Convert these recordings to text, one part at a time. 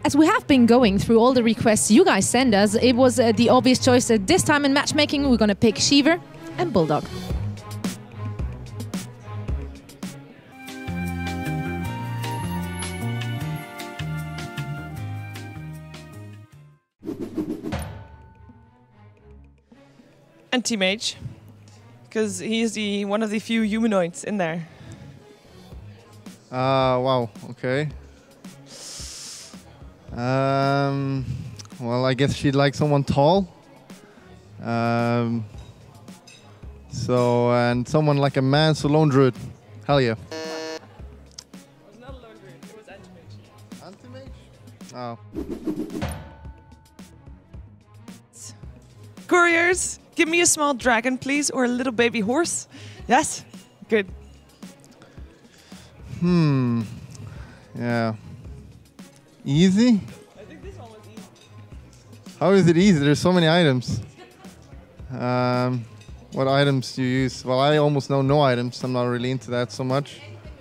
As we have been going through all the requests you guys send us, it was the obvious choice that this time in matchmaking we're gonna pick Shiver and Bulldog. Anti-mage, because he's one of the few humanoids in there. Wow, okay. Well, I guess she'd like someone tall. And someone like a man, so lone druid. Hell yeah. It was not a lone druid, it was anti-mage. Anti-mage? Oh. Couriers, give me a small dragon, please, or a little baby horse. Yes? Good. Yeah. Easy? I think this one was easy. How is it easy? There's so many items. What items do you use? Well, I almost know no items. I'm not really into that so much.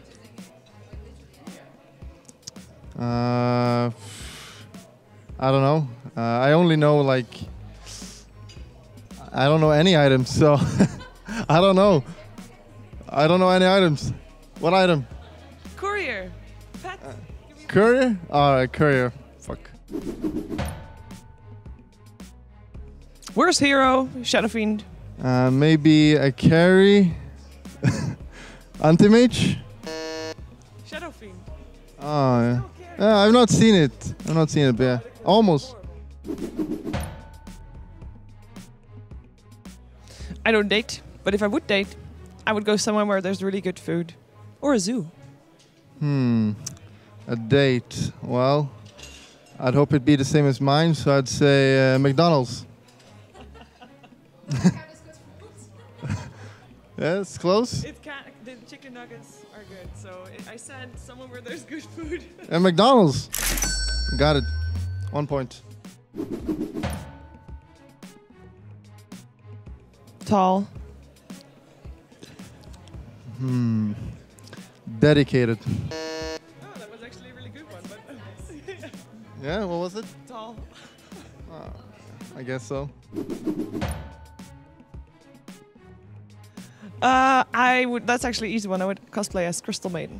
I don't know. I only know like... I don't know any items, so... I don't know. I don't know any items. What item? Courier. Pet. Courier? Alright, courier. Fuck. Worst hero, Shadow Fiend. Maybe a carry. Anti-mage? Shadow Fiend. Oh, yeah. I've not seen it. But yeah. Almost. I don't date, but if I would date, I would go somewhere where there's really good food. Or a zoo. A date. Well, I'd hope it'd be the same as mine, so I'd say McDonald's. Yeah, it's close. The chicken nuggets are good, so I said somewhere where there's good food. And McDonald's. Got it. 1 point. Tall. Dedicated. Oh, that was actually a really good one. But Yeah, what was it? Tall. I guess so. That's actually an easy one. I would cosplay as Crystal Maiden.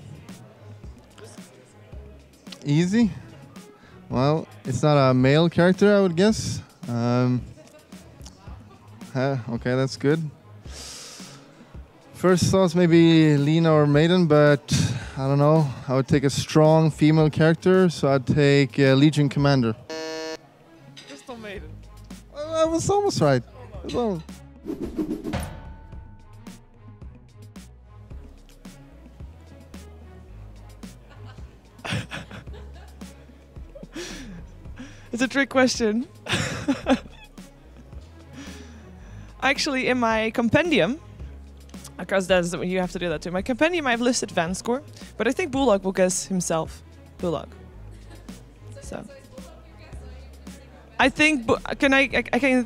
Easy? Well, it's not a male character, I would guess. Okay, that's good. First thoughts maybe Lina or Maiden, but I don't know. I would take a strong female character, so I'd take Legion Commander. Crystal Maiden. I was almost right. It's a trick question. Actually, in my compendium, because you have to do that too. My compendium, I've listed Vanscore, but I think Bulldog will guess himself. Bulldog. So. I think I can.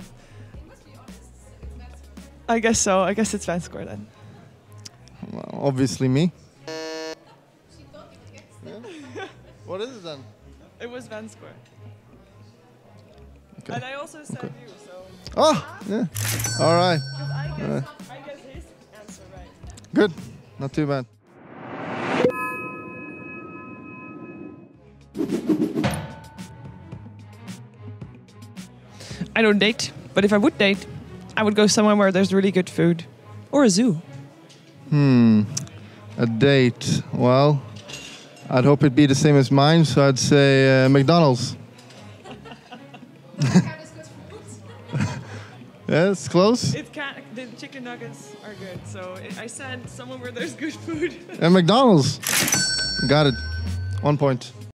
I guess so. I guess it's Vanscore then. Well, obviously me. Yeah. What is it then? It was Vanscore. Okay. And I also said you, so. Oh, yeah. All right. Because I guess his answer right. Good. Not too bad. I don't date, but if I would date, I would go somewhere where there's really good food. Or a zoo. A date. Well, I'd hope it'd be the same as mine, so I'd say McDonald's. Yeah, it's close. The chicken nuggets are good, so I said somewhere where there's good food. And McDonald's. Got it. 1 point.